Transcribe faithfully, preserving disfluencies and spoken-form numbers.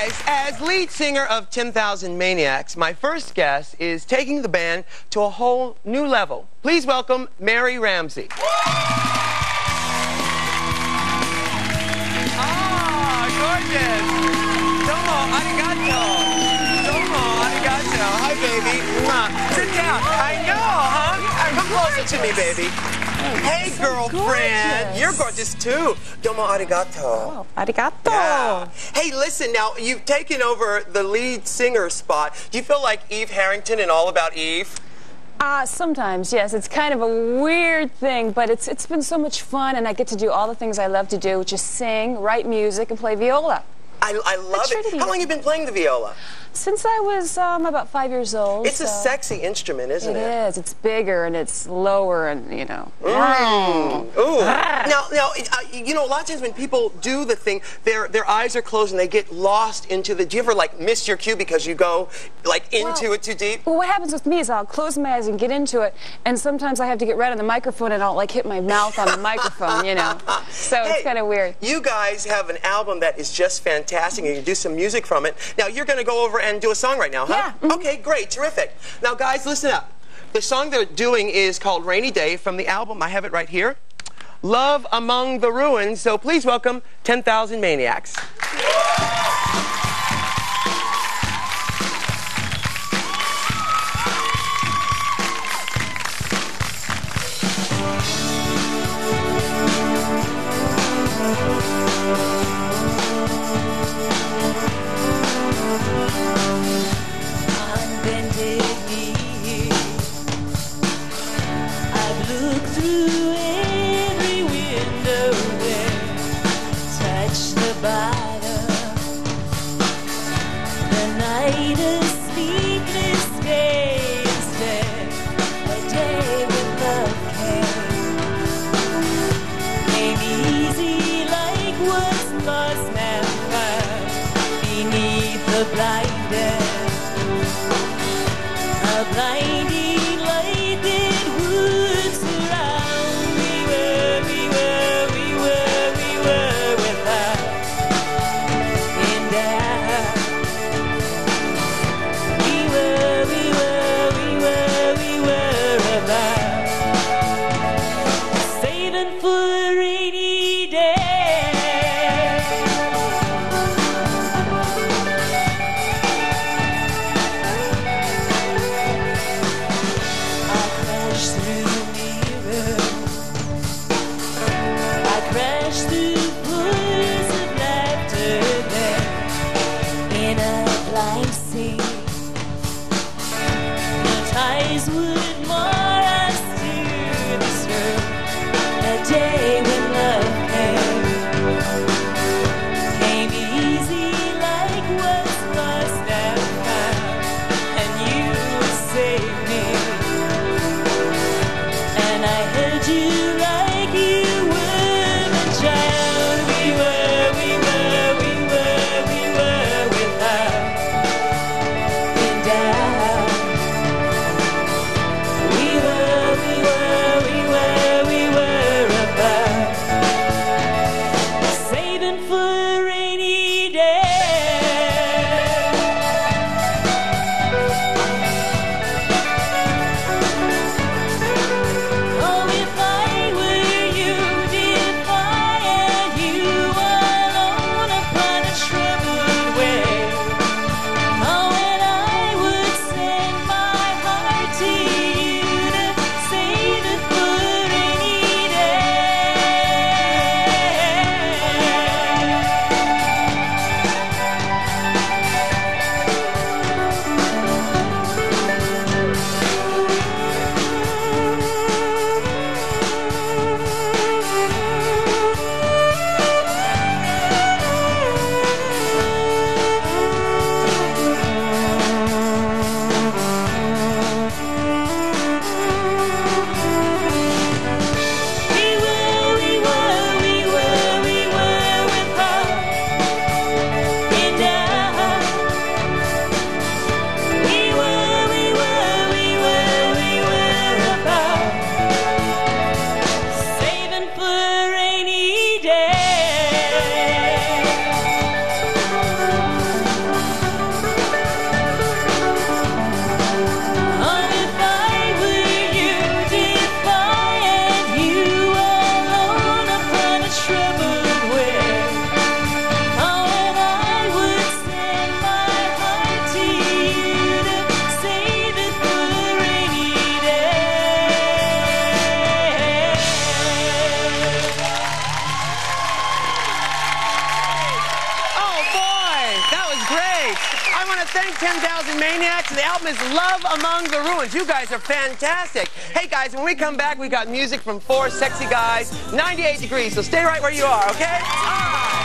guys, as lead singer of ten thousand Maniacs, my first guest is taking the band to a whole new level. Please welcome Mary Ramsey. Oh, gorgeous. Domo arigato. Domo arigato. Hi, baby. Mwah. Sit down. I know, huh? Come closer to me, baby. Hey, so girlfriend. Gorgeous. You're gorgeous, too. Domo arigato. Oh, arigato. Yeah. Hey, listen, now, you've taken over the lead singer spot. Do you feel like Eve Harrington in All About Eve? Uh, sometimes, yes. It's kind of a weird thing, but it's it's been so much fun, and I get to do all the things I love to do, which is sing, write music, and play viola. I, I love it. How long have you been playing the viola? Since I was um, about five years old. It's so. a sexy instrument, isn't it? It is. It's bigger and it's lower and, you know. Mm. Ooh. Ah. Now, now uh, you know, a lot of times when people do the thing, their their eyes are closed and they get lost into the... Do you ever, like, miss your cue because you go, like, into well, it too deep? Well, what happens with me is I'll close my eyes and get into it, and sometimes I have to get right on the microphone and I'll, like, hit my mouth on the microphone, you know. So hey, it's kind of weird. You guys have an album that is just fantastic, and you do some music from it. Now, you're going to go over and do a song right now, huh? Yeah. Mm-hmm. Okay, great, terrific. Now, guys, listen up. The song they're doing is called Rainy Day from the album. I have it right here. Love Among the Ruins. So please welcome ten thousand Maniacs. Maniacs. The album is Love Among the Ruins. You guys are fantastic. Hey, guys, when we come back, we got music from four sexy guys, ninety-eight degrees, so stay right where you are, okay? All right.